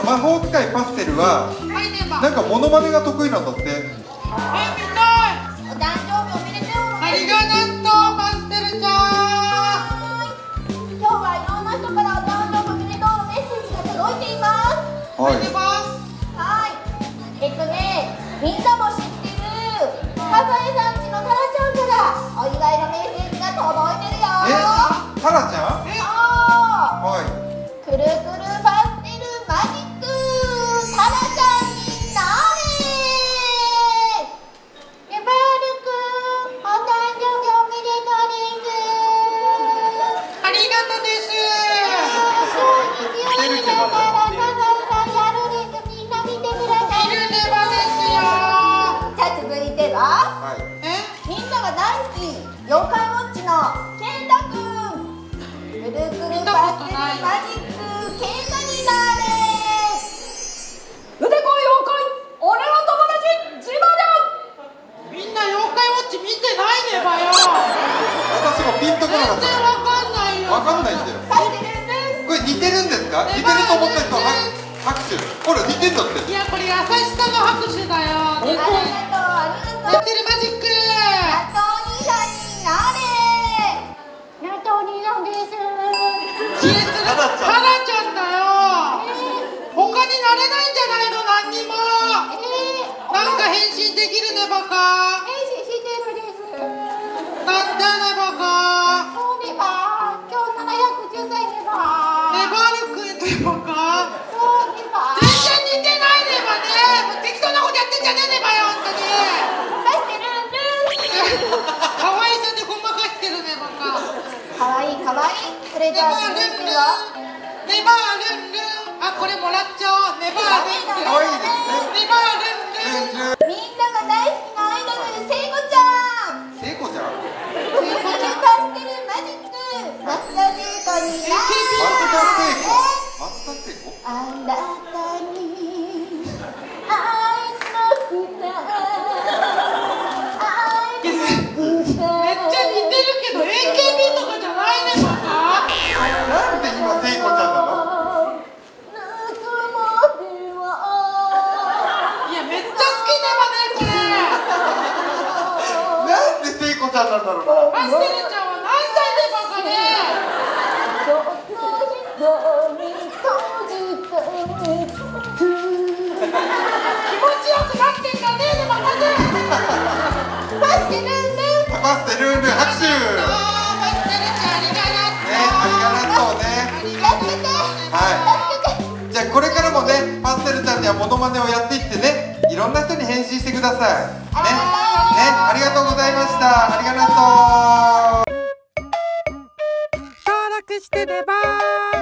魔法使いパステルはなんかモノマネが得意なんだって。 見たい。 お誕生日おめでとう。 ありがとうパステルちゃん。 今日はいろんな人からお誕生日おめでとうのメッセージが届いています。 はい。 はい。みんなも知ってるサザエさんちのタラちゃんからお祝いのメッセージが届いてるよ。 タラちゃん？はい。 くるくるパステルマジックタラちゃんになれ。ネバールくん、お誕生日おめでとうです。 ありがとうです。 20年からサザエさんやるです。みんな見てください。 いるねばですよ。 じゃあ続いては、 はい。 みんなが大好き妖怪ウォッチのケンタくん。くるくるパステルマジックケンタになれ。腕子妖怪俺の友達ジバみんな妖怪ウォッチ見てないねばよ。 私もピンとこなかっ全然わかんないよ。 た。わかんないんだよ。 パステルです。 これ似てるんですか？似てると思った人は拍手。ほら似てんだって。 いやこれ優しさの拍手だよ。 ありがとうありがとう。 やってるマジック。 納豆お兄さんになれ。納豆お兄さんです。 消えてるタラちゃんだよ。他になれないんじゃないの？何にも。なんか変身できるねバカ。 変身してるです。 なんでねバカ。 そうねば。今日710歳ねば。 ネバールくんねバカ。 そうねば。 全然似てないねばね。もう適当なことやってんじゃねえねばよ本当に。 パステルルン。 可愛さでごまかしてるねバカ。 かわいいかわいい。それネじゃあバールンルン。 続いては。 ネバールンルン。あこれもらっちゃおう。ネバールンルン。 可愛いですね。 ネバールンルン。 みんなが大好きなアイドル聖子ちゃん。 聖子ちゃん？ くるくるパステルマジック松田聖子にな松田聖子？ あなたに愛の歌愛の歌。 めっちゃ似てるけど AKB とかじゃないねバカ。 なんで今聖子ちゃんなの？ いやめっちゃ好きねばねこれ。 なんで聖子ちゃんなんだろうな。 パステルちゃんは何歳でバカね。気持ちよくなってんじゃねえねバカね。 パステルンルン。 パステルンルン拍手。 パステルちゃんありがとう。 ありがとうね。 助けてはい。じゃあこれからもね、パステルちゃんにはモノマネをやっていってね、いろんな人に変身してください。ね、ありがとうございました。ありがとう。 登録してねばー。